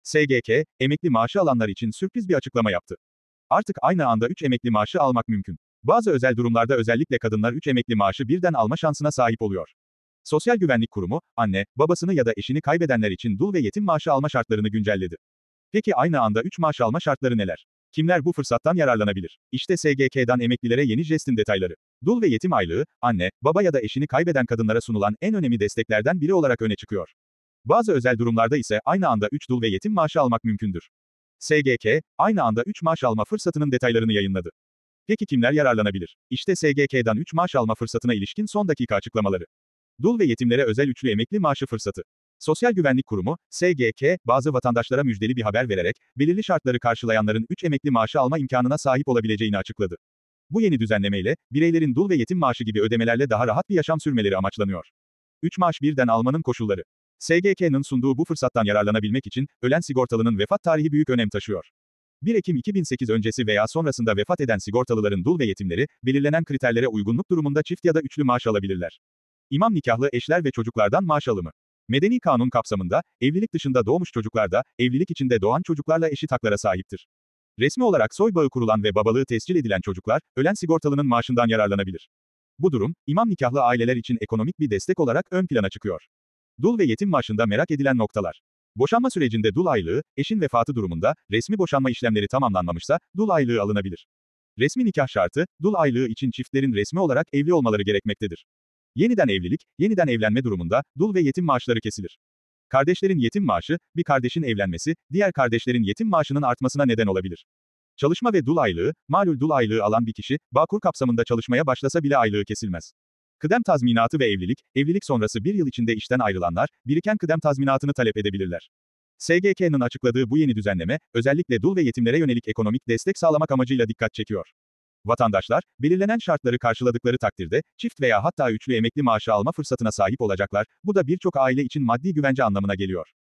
SGK, emekli maaşı alanlar için sürpriz bir açıklama yaptı. Artık aynı anda 3 emekli maaşı almak mümkün. Bazı özel durumlarda özellikle kadınlar 3 emekli maaşı birden alma şansına sahip oluyor. Sosyal Güvenlik Kurumu, anne, babasını ya da eşini kaybedenler için dul ve yetim maaşı alma şartlarını güncelledi. Peki aynı anda 3 maaş alma şartları neler? Kimler bu fırsattan yararlanabilir? İşte SGK'dan emeklilere yeni jestin detayları. Dul ve yetim aylığı, anne, baba ya da eşini kaybeden kadınlara sunulan en önemli desteklerden biri olarak öne çıkıyor. Bazı özel durumlarda ise aynı anda 3 dul ve yetim maaşı almak mümkündür. SGK, aynı anda 3 maaş alma fırsatının detaylarını yayınladı. Peki kimler yararlanabilir? İşte SGK'dan 3 maaş alma fırsatına ilişkin son dakika açıklamaları. Dul ve yetimlere özel üçlü emekli maaşı fırsatı. Sosyal Güvenlik Kurumu, SGK, bazı vatandaşlara müjdeli bir haber vererek, belirli şartları karşılayanların 3 emekli maaşı alma imkanına sahip olabileceğini açıkladı. Bu yeni düzenlemeyle, bireylerin dul ve yetim maaşı gibi ödemelerle daha rahat bir yaşam sürmeleri amaçlanıyor. 3 maaş birden almanın koşulları. SGK'nın sunduğu bu fırsattan yararlanabilmek için, ölen sigortalının vefat tarihi büyük önem taşıyor. 1 Ekim 2008 öncesi veya sonrasında vefat eden sigortalıların dul ve yetimleri, belirlenen kriterlere uygunluk durumunda çift ya da üçlü maaş alabilirler. İmam nikahlı eşler ve çocuklardan maaş alımı. Medeni kanun kapsamında, evlilik dışında doğmuş çocuklar da, evlilik içinde doğan çocuklarla eşit haklara sahiptir. Resmi olarak soy bağı kurulan ve babalığı tescil edilen çocuklar, ölen sigortalının maaşından yararlanabilir. Bu durum, imam nikahlı aileler için ekonomik bir destek olarak ön plana çıkıyor. Dul ve yetim maaşında merak edilen noktalar. Boşanma sürecinde dul aylığı, eşin vefatı durumunda, resmi boşanma işlemleri tamamlanmamışsa, dul aylığı alınabilir. Resmi nikah şartı, dul aylığı için çiftlerin resmi olarak evli olmaları gerekmektedir. Yeniden evlilik, yeniden evlenme durumunda, dul ve yetim maaşları kesilir. Kardeşlerin yetim maaşı, bir kardeşin evlenmesi, diğer kardeşlerin yetim maaşının artmasına neden olabilir. Çalışma ve dul aylığı, malul dul aylığı alan bir kişi, Bağkur kapsamında çalışmaya başlasa bile aylığı kesilmez. Kıdem tazminatı ve evlilik sonrası bir yıl içinde işten ayrılanlar, biriken kıdem tazminatını talep edebilirler. SGK'nın açıkladığı bu yeni düzenleme, özellikle dul ve yetimlere yönelik ekonomik destek sağlamak amacıyla dikkat çekiyor. Vatandaşlar, belirlenen şartları karşıladıkları takdirde, çift veya hatta üçlü emekli maaşı alma fırsatına sahip olacaklar, bu da birçok aile için maddi güvence anlamına geliyor.